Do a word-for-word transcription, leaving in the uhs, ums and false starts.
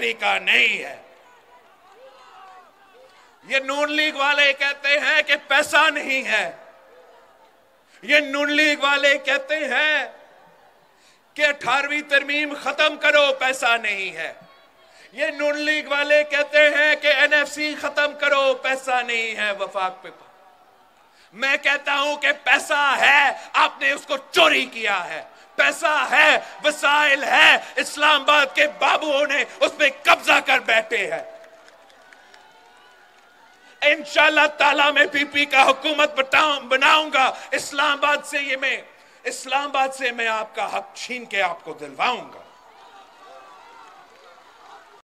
तरीका नहीं है। ये नून लीग वाले कहते हैं कि पैसा नहीं है, ये नून लीग वाले कहते हैं कि अठारहवीं तरमीम खत्म करो, पैसा नहीं है। ये नून लीग वाले कहते हैं कि एन एफ सी खत्म करो, पैसा नहीं है वफाक पे। मैं कहता हूं कि पैसा है, आपने उसको चोरी किया है। पैसा है, वसाइल है, इस्लामाबाद के बाबुओं ने उस पर कब्जा कर बैठे हैं। इंशाअल्लाह ताला मैं पीपी का हुकूमत बनाऊंगा। इस्लामाबाद से ये मैं इस्लामाबाद से मैं आपका हक छीन के आपको दिलवाऊंगा।